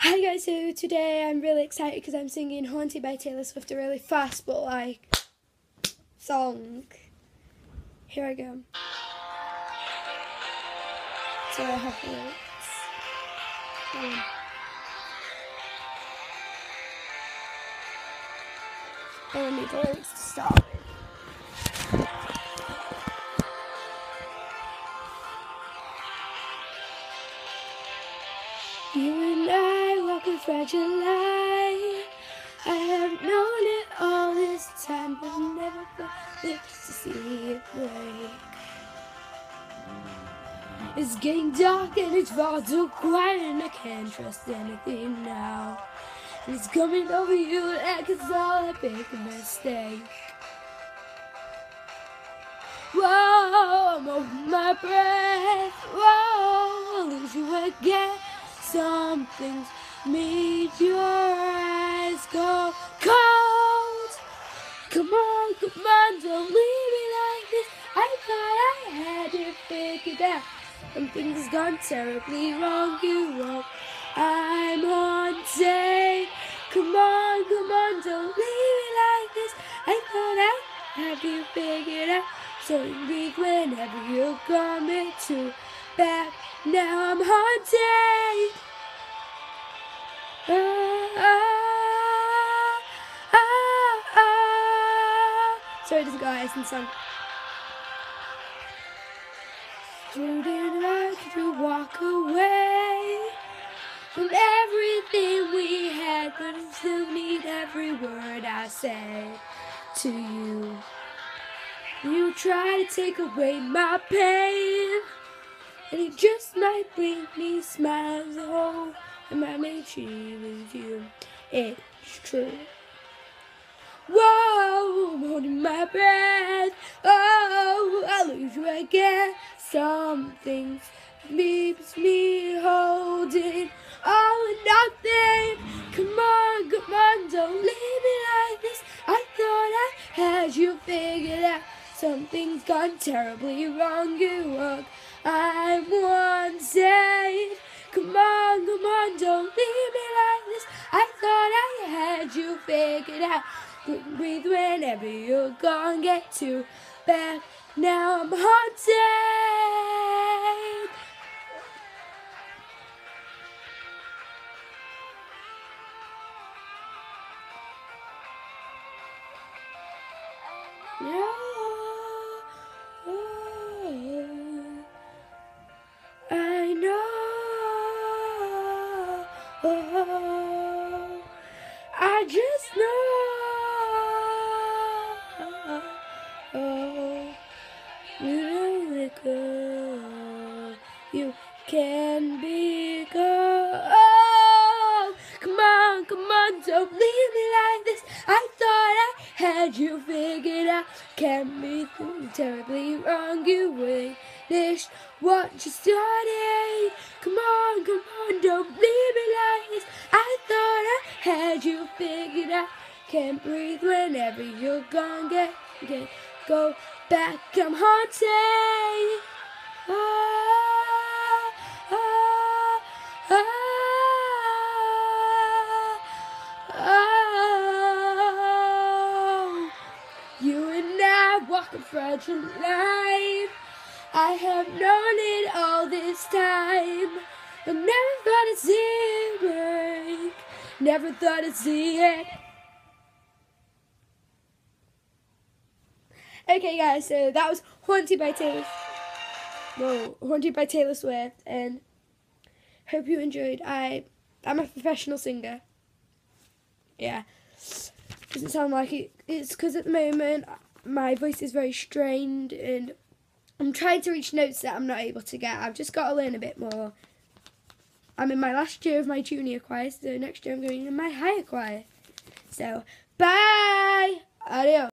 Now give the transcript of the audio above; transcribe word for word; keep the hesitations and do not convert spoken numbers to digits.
Hi guys, so today I'm really excited because I'm singing Haunted by Taylor Swift, a really fast but like song. Here I go. So I have the lyrics. Um, I need the lyrics to start with. You and I walk a fragile line. I have known it all this time, but never thought to see it break. It's getting dark and it's far too quiet, and I can't trust anything now. And it's coming over you like it's all a big mistake. Whoa, I'm over my breath. Whoa, I'll lose you again. Something's made your eyes go cold. Come on, come on, don't leave me like this. I thought I had it figured out. Something's gone terribly wrong, you won't. I'm haunted. Come on, come on, don't leave me like this. I thought I had you figured out. So you breathe whenever you're coming to back. Now I'm haunted. Ah, ah, ah, ah. Sorry, it doesn't go out in the song. Wouldn't like to walk away from everything we had, but I still need every word I say to you. You try to take away my pain, and it just might bring me smiles. Oh, it might make you with you. It's true. Whoa, I'm holding my breath. Oh, I'll lose you again. Something leaves me holding all or nothing. Come on, come on, don't leave me like this. I thought I had you figured out. Something's gone terribly wrong, you walk. I'm wanted. Come on, come on, don't leave me like this. I thought I had you figured out. Breathe whenever you're gone, get to back. Now I'm haunted. No. I know. I just know. You know it go. You can be good. Come on, come on, don't leave me like this. I thought I had you figured out. Can't be terribly wrong. You finished what you started. Come on, come on, don't leave me like this. I thought I had you figured out. Can't breathe whenever you're gone. Get, get, go back. I'm haunted. Ah, ah, ah, oh. You and I walk a fragile life. I have known it all this time, but never thought I'd see it break. Never thought I'd see it. Okay guys, so that was Haunted by Taylor Whoa, Haunted by Taylor Swift, and hope you enjoyed. I I'm a professional singer. Yeah. Doesn't sound like it. It's because at the moment my voice is very strained and I'm trying to reach notes that I'm not able to get. I've just got to learn a bit more. I'm in my last year of my junior choir, so next year I'm going in my higher choir. So, bye! Adios.